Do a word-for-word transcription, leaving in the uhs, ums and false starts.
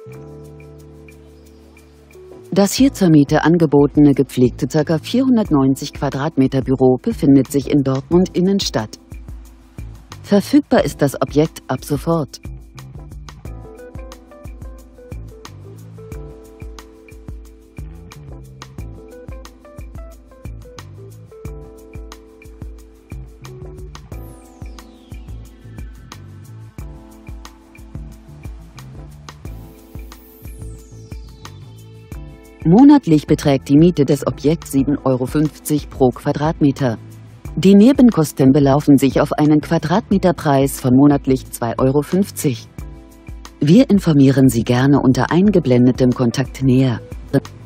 Das hier zur Miete angebotene gepflegte ca. vierhundertneunzig Quadratmeter Büro befindet sich in Dortmund Innenstadt. Verfügbar ist das Objekt ab sofort. Monatlich beträgt die Miete des Objekts sieben Euro fünfzig pro Quadratmeter. Die Nebenkosten belaufen sich auf einen Quadratmeterpreis von monatlich zwei Euro fünfzig. Wir informieren Sie gerne unter eingeblendetem Kontakt näher.